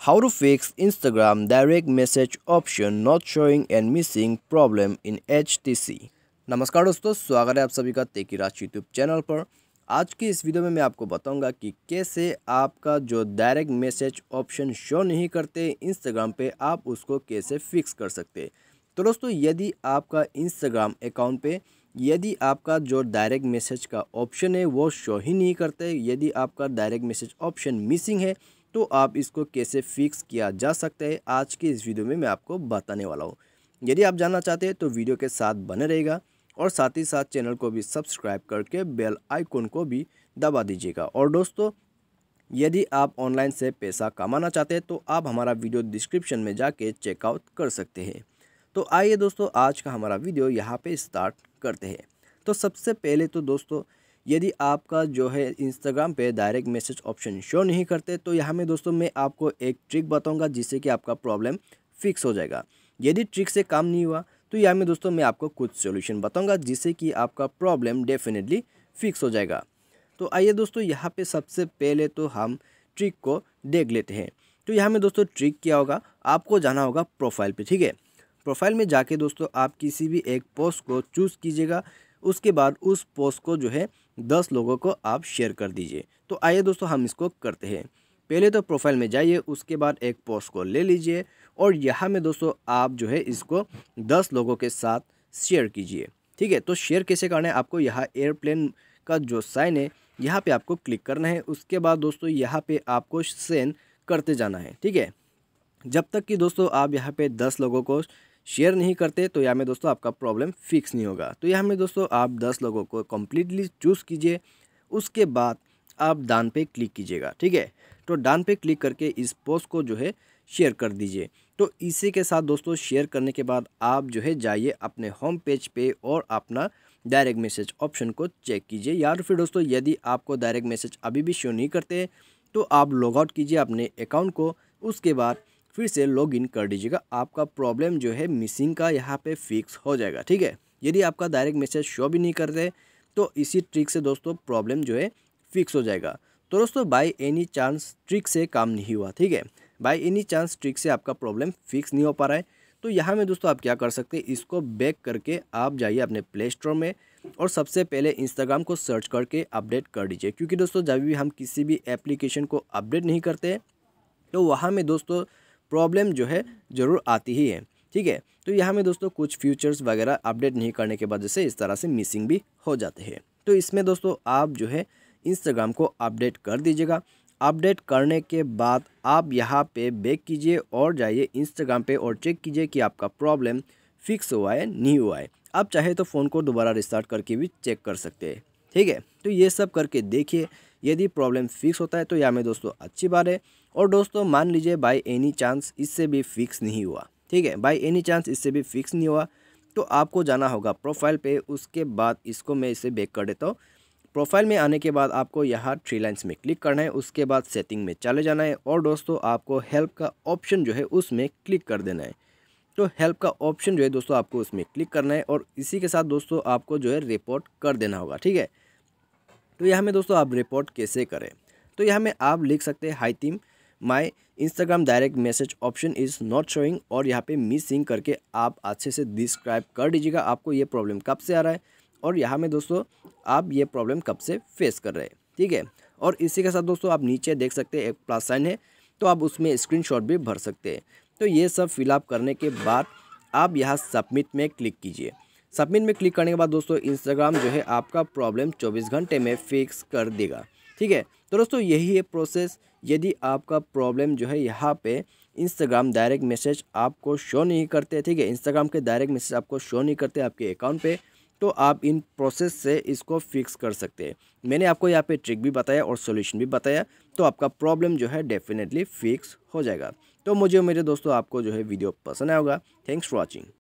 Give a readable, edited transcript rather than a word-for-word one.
How to fix Instagram direct message option not showing and missing problem in HTC। नमस्कार दोस्तों, स्वागत है आप सभी का टेकीराज यूट्यूब चैनल पर। आज की इस वीडियो में मैं आपको बताऊंगा कि कैसे आपका जो डायरेक्ट मैसेज ऑप्शन शो नहीं करते इंस्टाग्राम पे, आप उसको कैसे फिक्स कर सकते। तो दोस्तों, यदि आपका इंस्टाग्राम अकाउंट पे यदि आपका जो डायरेक्ट मैसेज का ऑप्शन है वो शो ही नहीं करते, यदि आपका डायरेक्ट मैसेज ऑप्शन मिसिंग है, तो आप इसको कैसे फिक्स किया जा सकता है, आज की इस वीडियो में मैं आपको बताने वाला हूँ। यदि आप जानना चाहते हैं तो वीडियो के साथ बने रहेगा और साथ ही साथ चैनल को भी सब्सक्राइब करके बेल आइकन को भी दबा दीजिएगा। और दोस्तों, यदि आप ऑनलाइन से पैसा कमाना चाहते हैं तो आप हमारा वीडियो डिस्क्रिप्शन में जाके चेकआउट कर सकते हैं। तो आइए दोस्तों, आज का हमारा वीडियो यहाँ पे स्टार्ट करते हैं। तो सबसे पहले तो दोस्तों, यदि आपका जो है इंस्टाग्राम पे डायरेक्ट मैसेज ऑप्शन शो नहीं करते, तो यहाँ में दोस्तों मैं आपको एक ट्रिक बताऊंगा जिससे कि आपका प्रॉब्लम फिक्स हो जाएगा। यदि ट्रिक से काम नहीं हुआ तो यहाँ में दोस्तों मैं आपको कुछ सॉल्यूशन बताऊंगा जिससे कि आपका प्रॉब्लम डेफिनेटली फिक्स हो जाएगा। तो आइए दोस्तों, यहाँ पे सबसे पहले तो हम ट्रिक को देख लेते हैं। तो यहाँ में दोस्तों ट्रिक क्या होगा, आपको जाना होगा प्रोफाइल पे। ठीक है, प्रोफाइल में जाके दोस्तों आप किसी भी एक पोस्ट को चूज़ कीजिएगा। उसके बाद उस पोस्ट को जो है 10 लोगों को आप शेयर कर दीजिए। तो आइए दोस्तों, हम इसको करते हैं। पहले तो प्रोफाइल में जाइए, उसके बाद एक पोस्ट को ले लीजिए और यहाँ में दोस्तों आप जो है इसको 10 लोगों के साथ शेयर कीजिए। ठीक है, तो शेयर कैसे करना है, आपको यहाँ एयरप्लेन का जो साइन है यहाँ पे आपको क्लिक करना है। उसके बाद दोस्तों यहाँ पे आपको सेंड करते जाना है। ठीक है, जब तक कि दोस्तों आप यहाँ पे 10 लोगों को शेयर नहीं करते तो यहाँ में दोस्तों आपका प्रॉब्लम फिक्स नहीं होगा। तो यहाँ में दोस्तों आप 10 लोगों को कम्प्लीटली चूज़ कीजिए। उसके बाद आप डन पे क्लिक कीजिएगा। ठीक है, तो डन पे क्लिक करके इस पोस्ट को जो है शेयर कर दीजिए। तो इसी के साथ दोस्तों शेयर करने के बाद आप जो है जाइए अपने होम पेज पे और अपना डायरेक्ट मैसेज ऑप्शन को चेक कीजिए। या फिर दोस्तों यदि आपको डायरेक्ट मैसेज अभी भी शो नहीं करते तो आप लॉग आउट कीजिए अपने अकाउंट को। उसके बाद फिर से लॉगिन कर दीजिएगा। आपका प्रॉब्लम जो है मिसिंग का यहाँ पे फिक्स हो जाएगा। ठीक है, यदि आपका डायरेक्ट मैसेज शो भी नहीं करते तो इसी ट्रिक से दोस्तों प्रॉब्लम जो है फिक्स हो जाएगा। तो दोस्तों बाय एनी चांस ट्रिक से काम नहीं हुआ, ठीक है, बाय एनी चांस ट्रिक से आपका प्रॉब्लम फिक्स नहीं हो पा रहा है, तो यहाँ में दोस्तों आप क्या कर सकते हैं, इसको बैक करके आप जाइए अपने प्ले स्टोर में और सबसे पहले इंस्टाग्राम को सर्च करके अपडेट कर दीजिए। क्योंकि दोस्तों जब भी हम किसी भी एप्लीकेशन को अपडेट नहीं करते तो वहाँ में दोस्तों प्रॉब्लम जो है ज़रूर आती ही है। ठीक है, तो यहाँ में दोस्तों कुछ फीचर्स वगैरह अपडेट नहीं करने के वजह से इस तरह से मिसिंग भी हो जाते हैं। तो इसमें दोस्तों आप जो है इंस्टाग्राम को अपडेट कर दीजिएगा। अपडेट करने के बाद आप यहाँ पे बैक कीजिए और जाइए इंस्टाग्राम पे और चेक कीजिए कि आपका प्रॉब्लम फिक्स हुआ है नहीं हुआ है। आप चाहे तो फ़ोन को दोबारा रिस्टार्ट करके भी चेक कर सकते हैं। ठीक है, तो ये सब करके देखिए, यदि प्रॉब्लम फिक्स होता है तो यहाँ में दोस्तों अच्छी बात है। और दोस्तों मान लीजिए बाय एनी चांस इससे भी फिक्स नहीं हुआ, ठीक है, बाय एनी चांस इससे भी फिक्स नहीं हुआ, तो आपको जाना होगा प्रोफाइल पे। उसके बाद इसको मैं इसे बैक कर देता हूँ। प्रोफाइल में आने के बाद आपको यहाँ 3 लाइन्स में क्लिक करना है। उसके बाद सेटिंग में चले जाना है और दोस्तों आपको हेल्प का ऑप्शन जो है उसमें क्लिक कर देना है। तो हेल्प का ऑप्शन जो है दोस्तों आपको उसमें क्लिक करना है और इसी के साथ दोस्तों आपको जो है रिपोर्ट कर देना होगा। ठीक है, तो यहाँ में दोस्तों आप रिपोर्ट कैसे करें, तो यहाँ में आप लिख सकते हैं hi team my Instagram direct message option is not showing और यहाँ पे मिसिंग करके आप अच्छे से डिस्क्राइब कर दीजिएगा आपको ये प्रॉब्लम कब से आ रहा है और यहाँ में दोस्तों आप ये प्रॉब्लम कब से फेस कर रहे हैं। ठीक है, और इसी के साथ दोस्तों आप नीचे देख सकते हैं एक प्लस साइन है, तो आप उसमें स्क्रीनशॉट भी भर सकते हैं। तो ये सब फिलअप करने के बाद आप यहाँ सबमिट में क्लिक कीजिए। सबमिट में क्लिक करने के बाद दोस्तों इंस्टाग्राम जो है आपका प्रॉब्लम 24 घंटे में फिक्स कर देगा। ठीक है, तो दोस्तों यही है प्रोसेस। यदि आपका प्रॉब्लम जो है यहाँ पे इंस्टाग्राम डायरेक्ट मैसेज आपको शो नहीं करते, ठीक है, इंस्टाग्राम के डायरेक्ट मैसेज आपको शो नहीं करते आपके अकाउंट पे, तो आप इन प्रोसेस से इसको फिक्स कर सकते हैं। मैंने आपको यहाँ पे ट्रिक भी बताया और सॉल्यूशन भी बताया, तो आपका प्रॉब्लम जो है डेफिनेटली फिक्स हो जाएगा। तो मुझे मेरे दोस्तों आपको जो है वीडियो पसंद आया होगा। Thanks for watching.